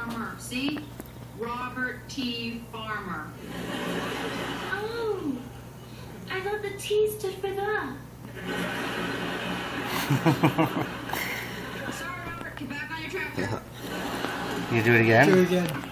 Farmer. See? Robert T. Farmer. Oh, I thought the T stood for the. Sorry, Robert. Get back on your tractor. You do it again? Do it again.